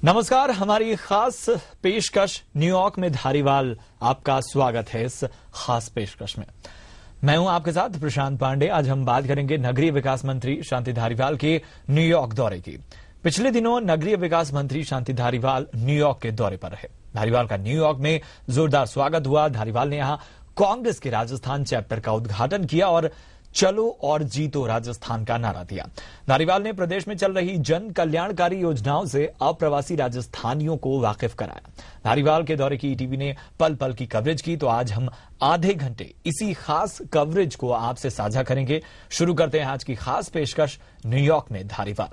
नमस्कार, हमारी खास पेशकश न्यूयॉर्क में धारीवाल। आपका स्वागत है इस खास पेशकश में। मैं हूं आपके साथ प्रशांत पांडे। आज हम बात करेंगे नगरीय विकास मंत्री शांति धारीवाल के न्यूयॉर्क दौरे की। पिछले दिनों नगरीय विकास मंत्री शांति धारीवाल न्यूयॉर्क के दौरे पर रहे। धारीवाल का न्यूयॉर्क में जोरदार स्वागत हुआ। धारीवाल ने यहां कांग्रेस के राजस्थान चैप्टर का उद्घाटन किया और चलो और जीतो राजस्थान का नारा दिया। धारीवाल ने प्रदेश में चल रही जन कल्याणकारी योजनाओं से अप्रवासी राजस्थानियों को वाकिफ कराया। धारीवाल के दौरे की ईटीवी ने पल पल की कवरेज की, तो आज हम आधे घंटे इसी खास कवरेज को आपसे साझा करेंगे। शुरू करते हैं आज की खास पेशकश न्यूयॉर्क में धारीवाल।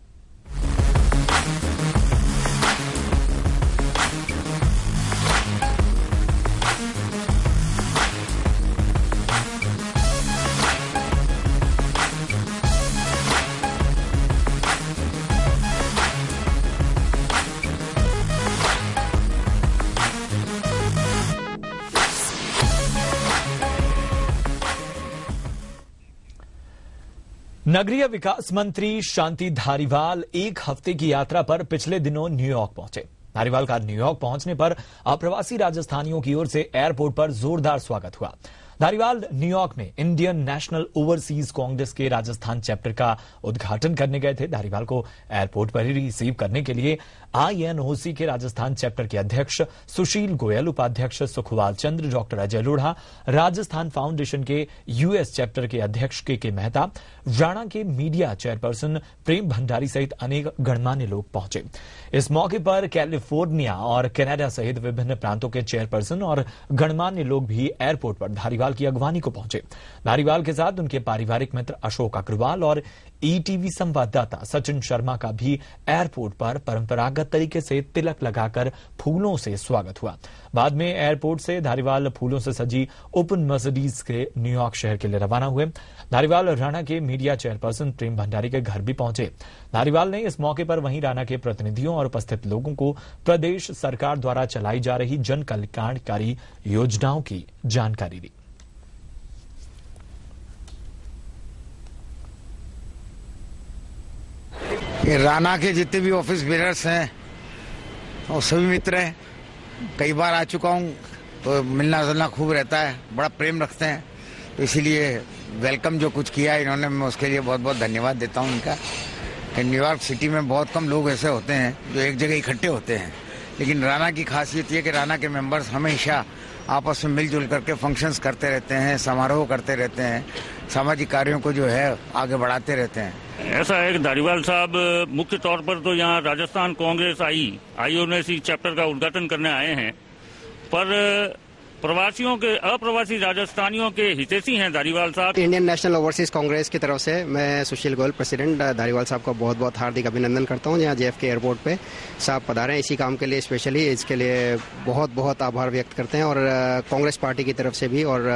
नगरीय विकास मंत्री शांति धारीवाल एक हफ्ते की यात्रा पर पिछले दिनों न्यूयॉर्क पहुंचे। धारीवाल का न्यूयॉर्क पहुंचने पर अप्रवासी राजस्थानियों की ओर से एयरपोर्ट पर जोरदार स्वागत हुआ। धारीवाल न्यूयॉर्क में इंडियन नेशनल ओवरसीज कांग्रेस के राजस्थान चैप्टर का उद्घाटन करने गए थे। धारीवाल को एयरपोर्ट पर ही रिसीव करने के लिए आईएनओसी के राजस्थान चैप्टर के अध्यक्ष सुशील गोयल, उपाध्यक्ष सुखवाल चंद्र, डॉक्टर अजय लोढ़ा, राजस्थान फाउंडेशन के यूएस चैप्टर के अध्यक्ष के मेहता, राणा के मीडिया चेयरपर्सन प्रेम भंडारी सहित अनेक गणमान्य लोग पहुंचे। इस मौके पर कैलिफोर्निया और कनाडा सहित विभिन्न प्रांतों के चेयरपर्सन और गणमान्य लोग भी एयरपोर्ट पर धारीवाल की अगवानी को पहुंचे। धारीवाल के साथ उनके पारिवारिक मित्र अशोक अग्रवाल और ईटीवी संवाददाता सचिन शर्मा का भी एयरपोर्ट पर परंपरागत तरीके से तिलक लगाकर फूलों से स्वागत हुआ। बाद में एयरपोर्ट से धारीवाल फूलों से सजी ओपन मर्सिडीज के न्यूयॉर्क शहर के लिए रवाना हुए। धारीवाल राणा के मीडिया चेयरपर्सन प्रेम भंडारी के घर भी पहुंचे। धारीवाल ने इस मौके पर वहीं राणा के प्रतिनिधियों और उपस्थित लोगों को प्रदेश सरकार द्वारा चलाई जा रही जन कल्याणकारी योजनाओं की जानकारी दी। राणा के जितने भी ऑफिस बेरर्स हैं और सभी मित्र हैं, कई बार आ चुका हूँ, तो मिलना जुलना खूब रहता है, बड़ा प्रेम रखते हैं। तो इसीलिए वेलकम जो कुछ किया है इन्होंने, मैं उसके लिए बहुत बहुत धन्यवाद देता हूँ इनका। न्यूयॉर्क सिटी में बहुत कम लोग ऐसे होते हैं जो एक जगह इकट्ठे होते हैं, लेकिन राणा की खासियत ये कि राणा के मेंबर्स हमेशा आपस में मिलजुल करके फंक्शंस करते रहते हैं, समारोह करते रहते हैं, सामाजिक कार्यों को जो है आगे बढ़ाते रहते हैं। ऐसा है कि धारीवाल साहब मुख्य तौर पर तो यहाँ राजस्थान कांग्रेस आईओसी चैप्टर का उद्घाटन करने आए हैं, पर प्रवासियों के अप्रवासी राजस्थानियों के हितैषी हैं धारीवाल साहब। इंडियन नेशनल ओवरसीज कांग्रेस की तरफ से मैं सुशील गोयल, प्रेसिडेंट, धारीवाल साहब का बहुत बहुत हार्दिक अभिनंदन करता हूँ। यहाँ जेएफके एयरपोर्ट पे साहब पधारे हैं इसी काम के लिए, स्पेशली इसके लिए बहुत बहुत आभार व्यक्त करते हैं। और कांग्रेस पार्टी की तरफ से भी और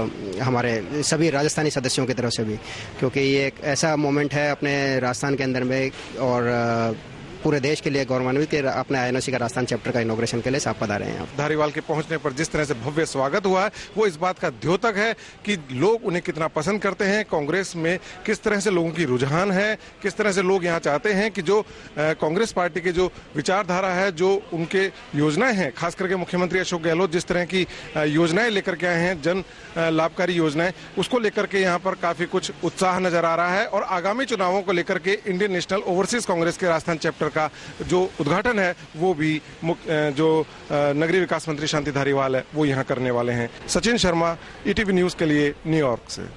हमारे सभी राजस्थानी सदस्यों की तरफ से भी, क्योंकि ये एक ऐसा मोमेंट है अपने राजस्थान के अंदर में और पूरे देश के लिए गौरवान्वित कि अपने आईएनओसी का राजस्थान चैप्टर का इनॉग्रेशन के लिए साहब पधारे हैं। धारीवाल के पहुंचने पर जिस तरह से भव्य स्वागत हुआ है वो इस बात का द्योतक है कि लोग उन्हें कितना पसंद करते हैं, कांग्रेस में किस तरह से लोगों की रुझान है, किस तरह से लोग यहाँ चाहते हैं कि जो कांग्रेस पार्टी की जो विचारधारा है, जो उनके योजनाएं हैं, खास करके मुख्यमंत्री अशोक गहलोत जिस तरह की योजनाएं लेकर के आए हैं, जन लाभकारी योजनाएं, उसको लेकर के यहाँ पर काफी कुछ उत्साह नजर आ रहा है। और आगामी चुनावों को लेकर के इंडियन नेशनल ओवरसीज कांग्रेस के राजस्थान चैप्टर का जो उद्घाटन है वो भी जो नगरीय विकास मंत्री शांति धारीवाल है वो यहाँ करने वाले हैं। सचिन शर्मा, ईटीवी न्यूज के लिए न्यूयॉर्क से।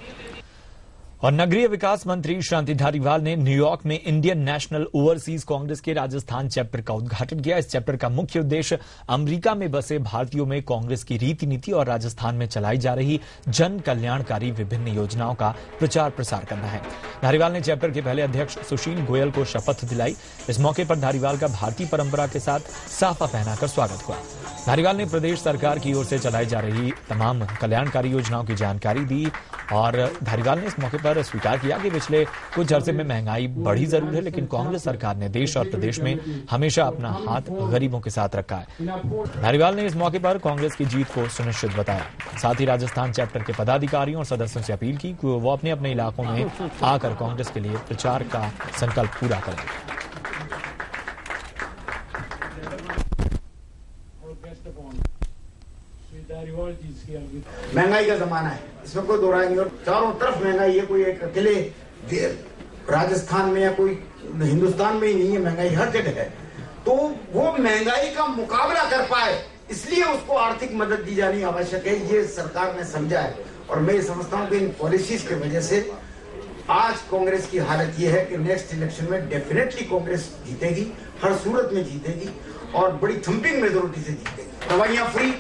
और नगरीय विकास मंत्री शांति धारीवाल ने न्यूयॉर्क में इंडियन नेशनल ओवरसीज कांग्रेस के राजस्थान चैप्टर का उद्घाटन किया। इस चैप्टर का मुख्य उद्देश्य अमेरिका में बसे भारतीयों में कांग्रेस की रीति नीति और राजस्थान में चलाई जा रही जन कल्याणकारी विभिन्न योजनाओं का प्रचार प्रसार करना है। धारीवाल ने चैप्टर के पहले अध्यक्ष सुशील गोयल को शपथ दिलाई। इस मौके पर धारीवाल का भारतीय परंपरा के साथ साफा पहनाकर स्वागत हुआ। धारीवाल ने प्रदेश सरकार की ओर से चलाई जा रही तमाम कल्याणकारी योजनाओं की जानकारी दी और धारीवाल ने इस मौके पर स्वीकार किया कि पिछले कुछ अरसे में महंगाई बढ़ी जरूर है, लेकिन कांग्रेस सरकार ने देश और प्रदेश में हमेशा अपना हाथ गरीबों के साथ रखा है। धारीवाल ने इस मौके पर कांग्रेस की जीत को सुनिश्चित बताया। साथ ही राजस्थान चैप्टर के पदाधिकारियों और सदस्यों से अपील की कि वो अपने अपने इलाकों में आकर कांग्रेस के लिए प्रचार का संकल्प पूरा करें। महंगाई का जमाना है, इसमें कोई दो राय नहीं, और चारों तरफ महंगाई है। कोई एक अकेले राजस्थान में या कोई हिंदुस्तान में ही नहीं है, महंगाई हर जगह है। तो वो महंगाई का मुकाबला कर पाए, इसलिए उसको आर्थिक मदद दी जानी आवश्यक है, ये सरकार ने समझा है। और मैं समझता हूं कि इन पॉलिसीज की वजह से आज कांग्रेस की हालत ये है कि नेक्स्ट इलेक्शन में डेफिनेटली कांग्रेस जीतेगी, हर सूरत में जीतेगी और बड़ी थम्पिंग मेजोरिटी से जीतेगी। दवाइयां फ्री,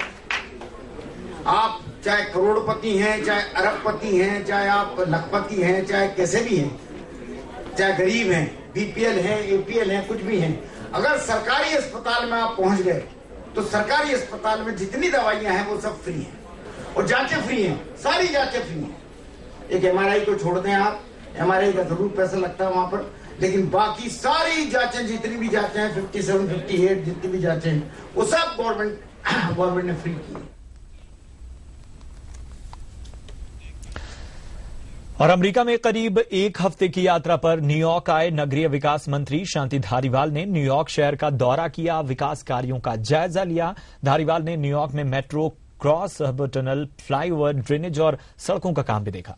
आप चाहे करोड़पति हैं, चाहे अरबपति हैं, चाहे आप लखपति हैं, चाहे कैसे भी हैं, चाहे गरीब हैं, बीपीएल हैं, एपीएल हैं, कुछ भी हैं, अगर सरकारी अस्पताल में आप पहुंच गए तो सरकारी अस्पताल में जितनी दवाइयां हैं वो सब फ्री हैं और जांचें फ्री हैं, सारी जांचें फ्री हैं। एक एमआरआई को छोड़ दें आप, एमआरआई का जरूर पैसा लगता है वहां पर, लेकिन बाकी सारी जांचें, जितनी भी जांचें हैं 57, 58 जितनी भी जांचें हैं वो सब गवर्नमेंट ने फ्री की। और अमेरिका में करीब एक हफ्ते की यात्रा पर न्यूयॉर्क आए नगरीय विकास मंत्री शांति धारीवाल ने न्यूयॉर्क शहर का दौरा किया, विकास कार्यों का जायजा लिया। धारीवाल ने न्यूयॉर्क में metro, cross harbour tunnel, flyover, drainage और सड़कों का काम भी देखा।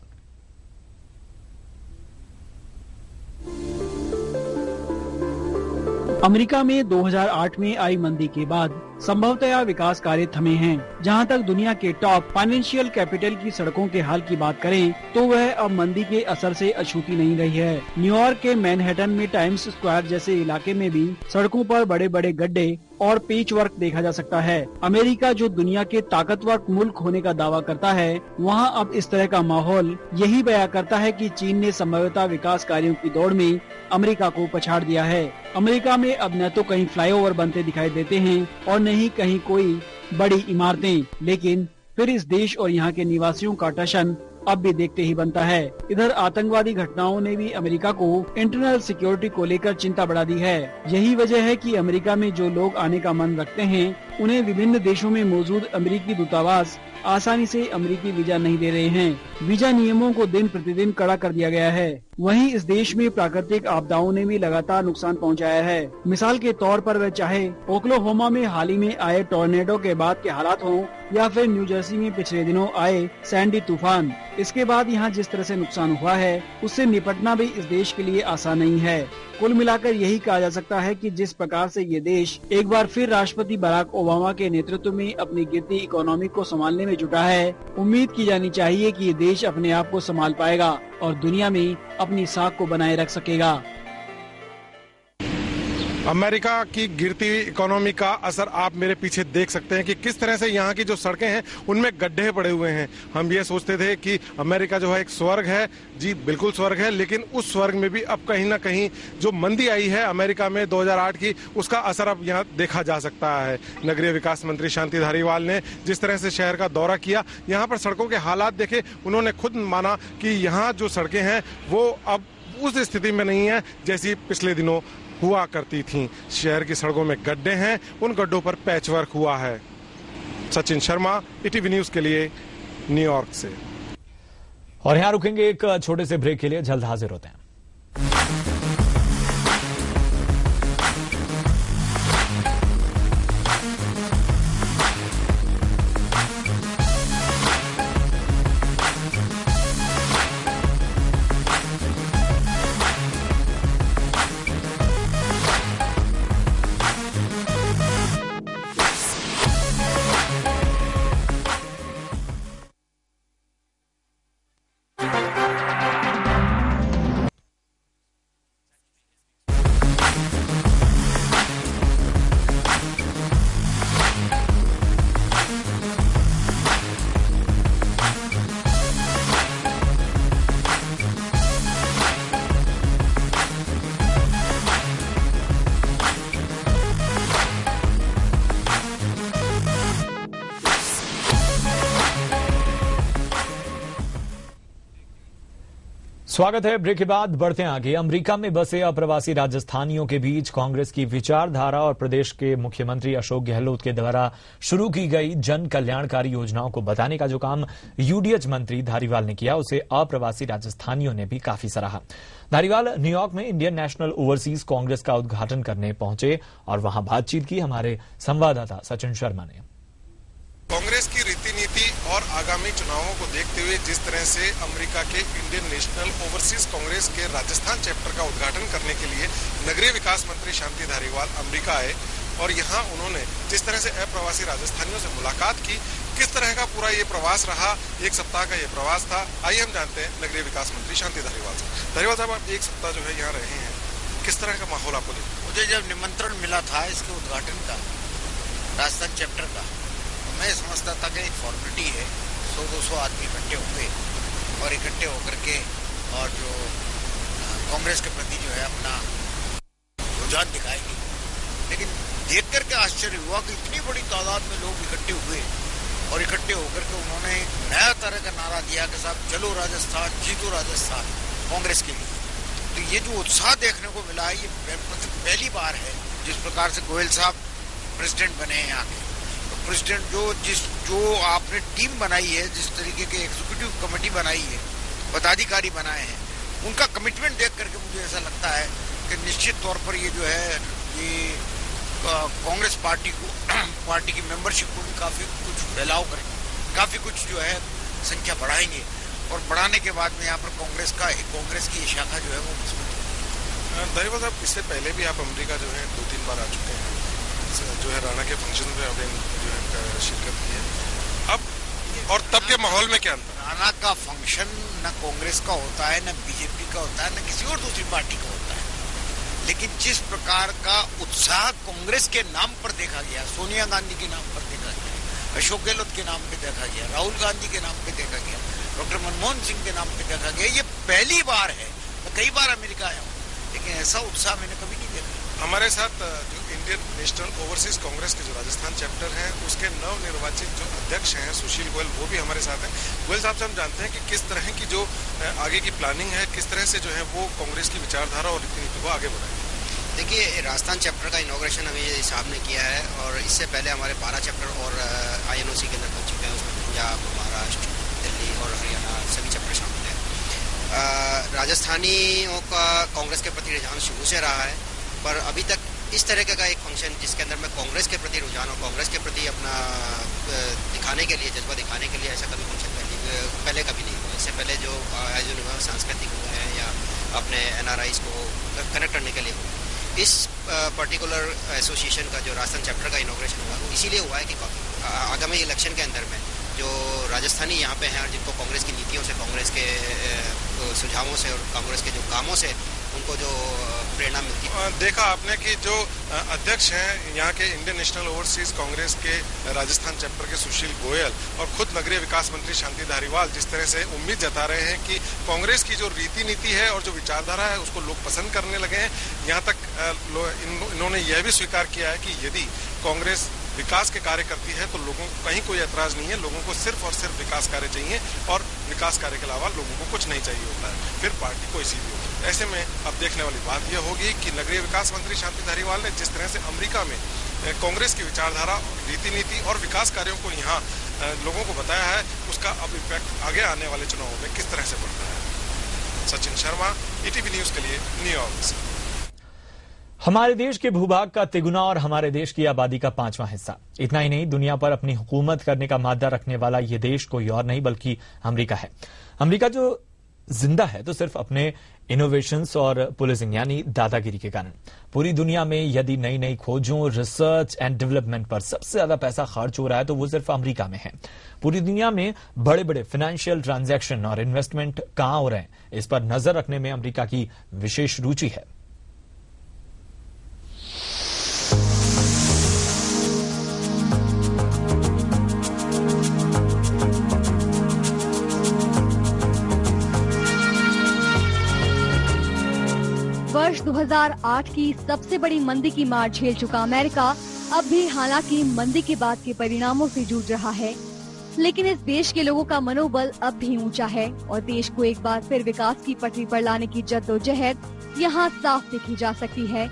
अमेरिका में 2008 में आई मंदी के बाद संभवतया विकास कार्य थमे हैं। जहां तक दुनिया के टॉप फाइनेंशियल कैपिटल की सड़कों के हाल की बात करें तो वह अब मंदी के असर से अछूती नहीं रही है। न्यूयॉर्क के मैनहट्टन में टाइम्स स्क्वायर जैसे इलाके में भी सड़कों पर बड़े बड़े गड्ढे और पेच वर्क देखा जा सकता है। अमेरिका जो दुनिया के ताकतवर मुल्क होने का दावा करता है, वहाँ अब इस तरह का माहौल यही बयां करता है कि चीन ने संभवतः विकास कार्यों की दौड़ में अमेरिका को पछाड़ दिया है। अमेरिका में अब न तो कहीं फ्लाईओवर बनते दिखाई देते हैं और न ही कहीं कोई बड़ी इमारतें, लेकिन फिर इस देश और यहाँ के निवासियों का टशन अब भी देखते ही बनता है। इधर आतंकवादी घटनाओं ने भी अमेरिका को इंटरनल सिक्योरिटी को लेकर चिंता बढ़ा दी है। यही वजह है कि अमेरिका में जो लोग आने का मन रखते हैं, उन्हें विभिन्न देशों में मौजूद अमेरिकी दूतावास आसानी से अमेरिकी वीजा नहीं दे रहे हैं। वीजा नियमों को दिन प्रतिदिन कड़ा कर दिया गया है। वहीं इस देश में प्राकृतिक आपदाओं ने भी लगातार नुकसान पहुंचाया है। मिसाल के तौर पर वह चाहे ओक्लाहोमा में हाल ही में आए टॉर्नेडो के बाद के हालात हों या फिर न्यू जर्सी में पिछले दिनों आए सैंडी तूफान, इसके बाद यहाँ जिस तरह से नुकसान हुआ है उससे निपटना भी इस देश के लिए आसान नहीं है। कुल मिलाकर यही कहा जा सकता है कि जिस प्रकार से ये देश एक बार फिर राष्ट्रपति बराक ओबामा के नेतृत्व में अपनी गिरती इकोनॉमी को संभालने में जुटा है, उम्मीद की जानी चाहिए कि ये देश अपने आप को संभाल पाएगा और दुनिया में अपनी साख को बनाए रख सकेगा। अमेरिका की गिरती इकोनॉमी का असर आप मेरे पीछे देख सकते हैं कि किस तरह से यहाँ की जो सड़कें हैं उनमें गड्ढे पड़े हुए हैं। हम ये सोचते थे कि अमेरिका जो है एक स्वर्ग है, जी बिल्कुल स्वर्ग है, लेकिन उस स्वर्ग में भी अब कहीं ना कहीं जो मंदी आई है अमेरिका में 2008 की, उसका असर अब यहाँ देखा जा सकता है। नगरीय विकास मंत्री शांति धारीवाल ने जिस तरह से शहर का दौरा किया, यहाँ पर सड़कों के हालात देखे, उन्होंने खुद माना कि यहाँ जो सड़कें हैं वो अब उस स्थिति में नहीं है जैसी पिछले दिनों हुआ करती थीं। शहर की सड़कों में गड्ढे हैं, उन गड्ढों पर पैचवर्क हुआ है। सचिन शर्मा, ईटीवी न्यूज के लिए, न्यूयॉर्क से। और यहां रुकेंगे एक छोटे से ब्रेक के लिए, जल्द हाजिर होते हैं। स्वागत है। ब्रेक के बाद बढ़ते हैं आगे। अमेरिका में बसे अप्रवासी राजस्थानियों के बीच कांग्रेस की विचारधारा और प्रदेश के मुख्यमंत्री अशोक गहलोत के द्वारा शुरू की गई जन कल्याणकारी योजनाओं को बताने का जो काम यूडीएच मंत्री धारीवाल ने किया, उसे अप्रवासी राजस्थानियों ने भी काफी सराहा। धारीवाल न्यूयॉर्क में इंडियन नेशनल ओवरसीज कांग्रेस का उद्घाटन करने पहुंचे और वहां बातचीत की हमारे संवाददाता सचिन शर्मा ने। कांग्रेस की रीति नीति और आगामी चुनावों को देखते हुए जिस तरह से अमेरिका के इंडियन नेशनल ओवरसीज कांग्रेस के राजस्थान चैप्टर का उद्घाटन करने के लिए नगरीय विकास मंत्री शांति धारीवाल अमेरिका आए और यहाँ उन्होंने जिस तरह से अप्रवासी राजस्थानियों से मुलाकात की, किस तरह का पूरा ये प्रवास रहा, एक सप्ताह का ये प्रवास था। आइए हम जानते हैं नगरीय विकास मंत्री शांति धारीवाल से। धारीवाल साहब, आप एक सप्ताह जो है यहाँ रहे हैं, किस तरह का माहौल आपको दिखा? मुझे जब निमंत्रण मिला था इसके उद्घाटन का, राजस्थान चैप्टर का, मैं समझता था कि एक फॉर्मेलिटी है, 100-200 आदमी इकट्ठे होंगे और इकट्ठे होकर के और जो कांग्रेस के प्रति जो है अपना रुझान दिखाएंगे। लेकिन देख करके आश्चर्य हुआ कि इतनी बड़ी तादाद में लोग इकट्ठे हुए और इकट्ठे होकर के उन्होंने एक नया तरह का नारा दिया कि साहब चलो राजस्थान, जीतो राजस्थान कांग्रेस के लिए। तो ये जो उत्साह देखने को मिला है, ये पहली बार है जिस प्रकार से गोयल साहब प्रेसिडेंट बने हैं यहाँ के। प्रेसिडेंट जो आपने टीम बनाई है, जिस तरीके के एग्जीक्यूटिव कमेटी बनाई है, पदाधिकारी बनाए हैं, उनका कमिटमेंट देख करके मुझे ऐसा लगता है कि निश्चित तौर पर ये जो है ये कांग्रेस पार्टी की मेंबरशिप को भी काफी कुछ फैलाव करेंगे, काफी कुछ जो है संख्या बढ़ाएंगे और बढ़ाने के बाद में यहाँ पर कांग्रेस की शाखा जो है वो मजबूत होगी। धारीवाल साहब, इससे पहले भी आप अमेरिका जो है 2-3 बार आ चुके हैं, जो है राणा के फंक्शन में आपने जो है शिरकत की है। अब और तब के माहौल में क्या अंतर? राणा का फंक्शन न कांग्रेस का होता है, न बीजेपी का होता है, न किसी और दूसरी पार्टी का होता है। लेकिन जिस प्रकार का उत्साह कांग्रेस के नाम पर देखा गया, सोनिया गांधी के नाम पर देखा गया, अशोक गहलोत के नाम पे देखा गया, राहुल गांधी के नाम पे देखा गया, डॉक्टर मनमोहन सिंह के नाम पे देखा गया, ये पहली बार है। मैं कई बार अमेरिका आया हूँ, लेकिन ऐसा उत्साह मैंने कभी नहीं देखा। हमारे साथ जो इंडियन नेशनल ओवरसीज कांग्रेस के जो राजस्थान चैप्टर है, उसके नवनिर्वाचित जो अध्यक्ष हैं सुशील गोयल, वो भी हमारे साथ हैं। गोयल साहब से हम जानते हैं कि किस तरह की जो आगे की प्लानिंग है, किस तरह से जो है वो कांग्रेस की विचारधारा और रीति नीति को आगे बढ़ाएंगे। देखिए, राजस्थान चैप्टर का इनॉग्रेशन अभी साहब ने किया है और इससे पहले हमारे 12 चैप्टर और INOC के अंदर बन चुके हैं। उसमें पंजाब, महाराष्ट्र, दिल्ली और हरियाणा सभी चैप्टर शामिल हैं। राजस्थानियों का कांग्रेस के प्रति रुझान शुरू से रहा है, पर अभी तक इस तरह का एक फंक्शन जिसके अंदर मैं कांग्रेस के प्रति रुझान और कांग्रेस के प्रति अपना दिखाने के लिए, जज्बा दिखाने के लिए ऐसा कभी फंक्शन पहले कभी नहीं हुआ। इससे पहले जो आयोजन हुआ सांस्कृतिक हुए हैं या अपने NRIs को कनेक्ट करने के लिए हुआ। इस पर्टिकुलर एसोसिएशन का जो राजस्थान चैप्टर का इनॉग्रेशन हुआ वो इसीलिए हुआ है कि आगामी इलेक्शन के अंदर में जो राजस्थानी यहाँ पे हैं और जिनको कांग्रेस की नीतियों से, कांग्रेस के सुझावों से और कांग्रेस के जो कामों से उनको जो प्रेरणा मिलती है। देखा आपने कि जो अध्यक्ष हैं यहाँ के इंडियन नेशनल ओवरसीज कांग्रेस के राजस्थान चैप्टर के सुशील गोयल और खुद नगरीय विकास मंत्री शांति धारीवाल जिस तरह से उम्मीद जता रहे हैं कि कांग्रेस की जो रीति नीति है और जो विचारधारा है उसको लोग पसंद करने लगे हैं। यहाँ तक इन्होंने यह भी स्वीकार किया है कि यदि कांग्रेस विकास के कार्य करती है तो लोगों को कहीं कोई ऐतराज नहीं है, लोगों को सिर्फ और सिर्फ विकास कार्य चाहिए और विकास कार्य के अलावा लोगों को कुछ नहीं चाहिए होता है, फिर पार्टी कोई सी भी हो। ऐसे में अब देखने वाली बात यह होगी कि नगरीय विकास मंत्री शांति धारीवाल ने जिस तरह से अमेरिका में कांग्रेस की विचारधारा, रीति नीति और विकास कार्यों को यहाँ लोगों को बताया है, उसका अब इम्पैक्ट आगे आने वाले चुनावों में किस तरह से पड़ता है। सचिन शर्मा, ETV न्यूज के लिए न्यूयॉर्क से। हमारे देश के भूभाग का तिगुना और हमारे देश की आबादी का 5वां हिस्सा। इतना ही नहीं, दुनिया पर अपनी हुकूमत करने का मादा रखने वाला ये देश कोई और नहीं बल्कि अमेरिका है। अमेरिका जो जिंदा है तो सिर्फ अपने इनोवेशंस और पुलिसिंग यानी दादागिरी के कारण। पूरी दुनिया में यदि नई नई खोजों, रिसर्च एंड डेवलपमेंट पर सबसे ज्यादा पैसा खर्च हो रहा है तो वो सिर्फ अमेरिका में है। पूरी दुनिया में बड़े बड़े फाइनेंशियल ट्रांजैक्शन और इन्वेस्टमेंट कहां हो रहे हैं, इस पर नजर रखने में अमेरिका की विशेष रुचि है। वर्ष 2008 की सबसे बड़ी मंदी की मार झेल चुका अमेरिका अब भी हालांकि मंदी के बाद के परिणामों से जूझ रहा है। लेकिन इस देश के लोगों का मनोबल अब भी ऊंचा है और देश को एक बार फिर विकास की पटरी पर लाने की जद्दोजहद यहाँ साफ देखी जा सकती है।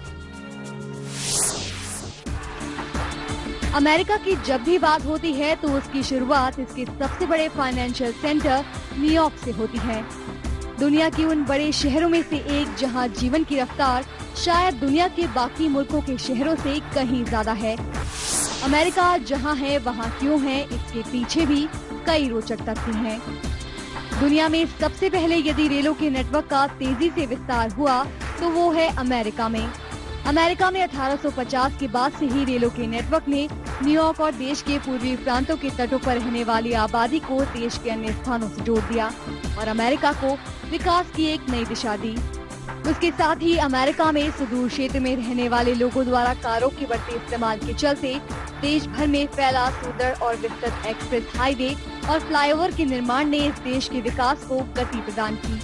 अमेरिका की जब भी बात होती है तो उसकी शुरुआत इसके सबसे बड़े फाइनेंशियल सेंटर न्यूयॉर्क से होती है। दुनिया के उन बड़े शहरों में से एक जहां जीवन की रफ्तार शायद दुनिया के बाकी मुल्कों के शहरों से कहीं ज्यादा है। अमेरिका जहां है वहां क्यों है, इसके पीछे भी कई रोचक तथ्य हैं। दुनिया में सबसे पहले यदि रेलों के नेटवर्क का तेजी से विस्तार हुआ तो वो है अमेरिका में। अमेरिका में 1850 के बाद से ही रेलों के नेटवर्क ने न्यूयॉर्क और देश के पूर्वी प्रांतों के तटों पर रहने वाली आबादी को देश के अन्य स्थानों से जोड़ दिया और अमेरिका को विकास की एक नई दिशा दी। उसके साथ ही अमेरिका में सुदूर क्षेत्र में रहने वाले लोगों द्वारा कारों के बढ़ते इस्तेमाल के चलते देश भर में फैला सुंदर और विस्तृत एक्सप्रेस हाईवे और फ्लाईओवर के निर्माण ने इस देश के विकास को गति प्रदान की।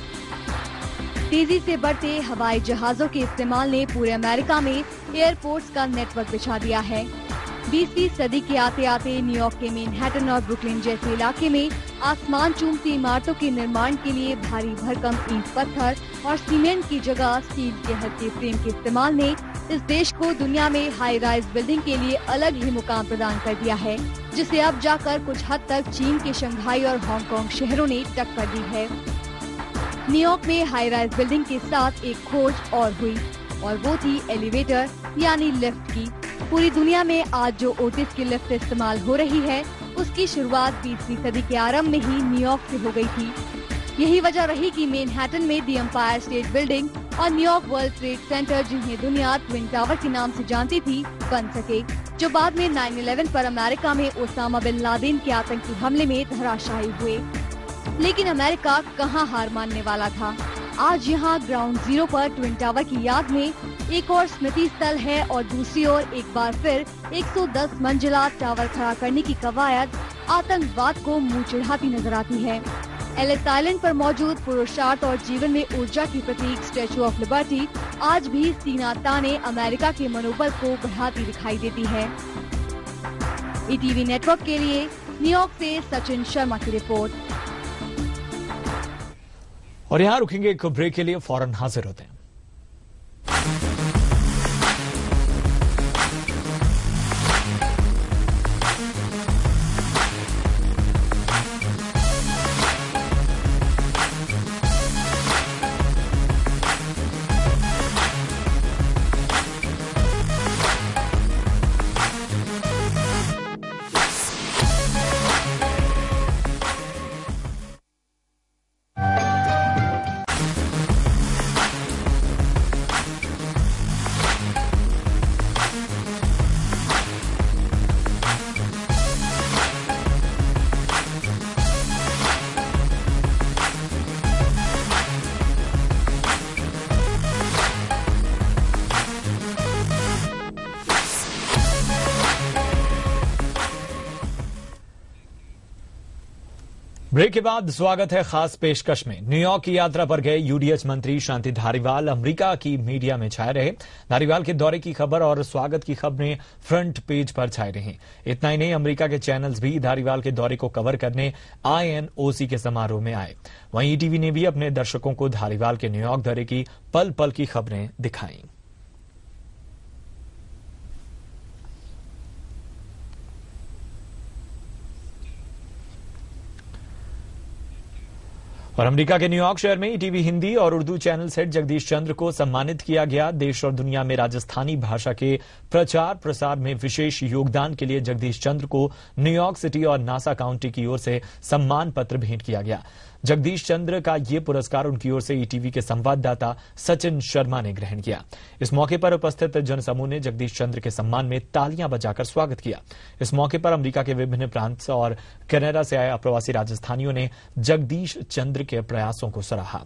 तेजी से बढ़ते हवाई जहाजों के इस्तेमाल ने पूरे अमेरिका में एयरपोर्ट्स का नेटवर्क बिछा दिया है। 20वीं सदी के आते आते न्यूयॉर्क के मैनहट्टन और ब्रुकलिन जैसे इलाके में आसमान चूमती इमारतों के निर्माण के लिए भारी भरकम ईंट पत्थर और सीमेंट की जगह स्टील के हल्के फ्रेम के इस्तेमाल ने इस देश को दुनिया में हाई राइज बिल्डिंग के लिए अलग ही मुकाम प्रदान कर दिया है, जिसे अब जाकर कुछ हद तक चीन के शंघाई और हांगकांग शहरों ने टक्कर दी है। न्यूयॉर्क में हाई राइज बिल्डिंग के साथ एक खोज और हुई और वो थी एलिवेटर यानी लिफ्ट की। पूरी दुनिया में आज जो ओटिस की लिफ्ट इस्तेमाल हो रही है उसकी शुरुआत 20वीं सदी के आरंभ में ही न्यूयॉर्क से हो गई थी। यही वजह रही कि मैनहट्टन में दी एम्पायर स्टेट बिल्डिंग और न्यूयॉर्क वर्ल्ड ट्रेड सेंटर, जिन्हें दुनिया ट्विन टावर के नाम से जानती थी, बन सके, जो बाद में 9/11 पर अमेरिका में ओसामा बिन लादेन के आतंकी हमले में धराशायी हुए। लेकिन अमेरिका कहां हार मानने वाला था। आज यहां ग्राउंड जीरो पर ट्विन टावर की याद में एक और स्मृति स्थल है और दूसरी ओर एक बार फिर 110 मंजिला टावर खड़ा करने की कवायद आतंकवाद को मुंह चिढ़ाती नजर आती है। एलिस आइलैंड पर मौजूद पुरुषार्थ और जीवन में ऊर्जा की प्रतीक स्टैचू ऑफ लिबर्टी आज भी सीना ताने अमेरिका के मनोबल को बढ़ाती दिखाई देती है। ईटीवी नेटवर्क के लिए न्यूयॉर्क से सचिन शर्मा की रिपोर्ट। और यहाँ रुकेंगे एक ब्रेक के लिए, फौरन हाजिर होते हैं। ब्रेक के बाद स्वागत है खास पेशकश में। न्यूयॉर्क की यात्रा पर गए यूडीएच मंत्री शांति धारीवाल अमेरिका की मीडिया में छाए रहे। धारीवाल के दौरे की खबर और स्वागत की खबरें फ्रंट पेज पर छाई रही। इतना ही नहीं, अमेरिका के चैनल्स भी धारीवाल के दौरे को कवर करने INOC के समारोह में आए। वहीं ईटीवी ने भी अपने दर्शकों को धारीवाल के न्यूयॉर्क दौरे की पल पल की खबरें दिखाई। और अमेरिका के न्यूयॉर्क शहर में ईटीवी हिंदी और उर्दू चैनल सेट जगदीश चंद्र को सम्मानित किया गया। देश और दुनिया में राजस्थानी भाषा के प्रचार प्रसार में विशेष योगदान के लिए जगदीश चंद्र को न्यूयॉर्क सिटी और नासा काउंटी की ओर से सम्मान पत्र भेंट किया गया। जगदीश चंद्र का ये पुरस्कार उनकी ओर से ईटीवी के संवाददाता सचिन शर्मा ने ग्रहण किया। इस मौके पर उपस्थित जनसमूह ने जगदीश चंद्र के सम्मान में तालियां बजाकर स्वागत किया। इस मौके पर अमेरिका के विभिन्न प्रांत और कनाडा से आए अप्रवासी राजस्थानियों ने जगदीश चंद्र के प्रयासों को सराहा।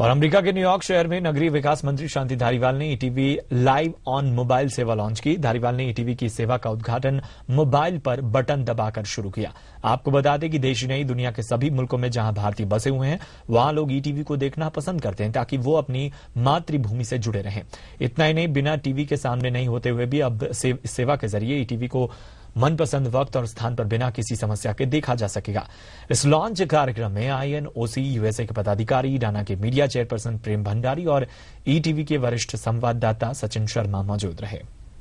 और अमेरिका के न्यूयॉर्क शहर में नगरीय विकास मंत्री शांति धारीवाल ने ईटीवी लाइव ऑन मोबाइल सेवा लॉन्च की। धारीवाल ने ईटीवी की सेवा का उद्घाटन मोबाइल पर बटन दबाकर शुरू किया। आपको बता दें कि देश ही नहीं, दुनिया के सभी मुल्कों में जहां भारतीय बसे हुए हैं वहां लोग ईटीवी को देखना पसंद करते हैं ताकि वो अपनी मातृभूमि से जुड़े रहें। इतना ही नहीं, बिना टीवी के सामने नहीं होते हुए भी अब सेवा के जरिए ईटीवी को मनपसंद वक्त और स्थान पर बिना किसी समस्या के देखा जा सकेगा। इस लॉन्च कार्यक्रम में INOC USA के पदाधिकारी, डाना के मीडिया चेयरपर्सन प्रेम भंडारी और ईटीवी के वरिष्ठ संवाददाता सचिन शर्मा मौजूद रहे।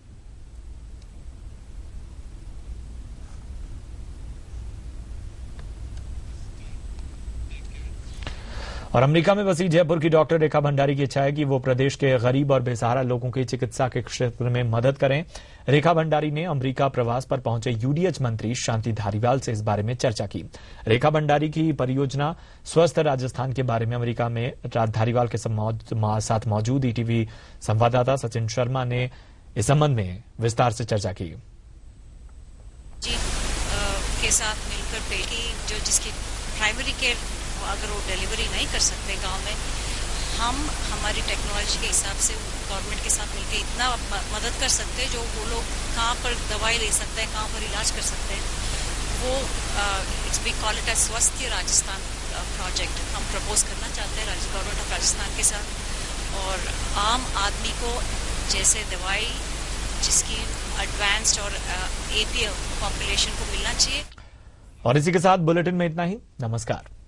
और अमेरिका में बसी जयपुर की डॉक्टर रेखा भंडारी की इच्छा है कि वो प्रदेश के गरीब और बेसहारा लोगों की चिकित्सा के क्षेत्र में मदद करें। रेखा भंडारी ने अमेरिका प्रवास पर पहुंचे UDH मंत्री शांति धारीवाल से इस बारे में चर्चा की। रेखा भंडारी की परियोजना स्वस्थ राजस्थान के बारे में अमेरिका में धारीवाल के साथ मौजूद ईटीवी संवाददाता सचिन शर्मा ने इस संबंध में विस्तार से चर्चा की। के साथ मिलकर बेटी जो जिसकी प्राइमरी केयर अगर वो डिलीवरी नहीं कर सकते गांव में, हम हमारी टेक्नोलॉजी के हिसाब से गवर्नमेंट के साथ मिलकर इतना मदद कर सकते हैं जो वो लोग कहाँ पर दवाई ले सकते हैं, कहाँ पर इलाज कर सकते हैं। वो वी कॉल इट एज स्वस्थ राजस्थान प्रोजेक्ट हम प्रपोज करना चाहते हैं गवर्नमेंट ऑफ राजस्थान के साथ। और आम आदमी को जैसे दवाई जिसकी एडवांस्ड और APL पॉपुलेशन को मिलना चाहिए। और इसी के साथ बुलेटिन में इतना ही। नमस्कार।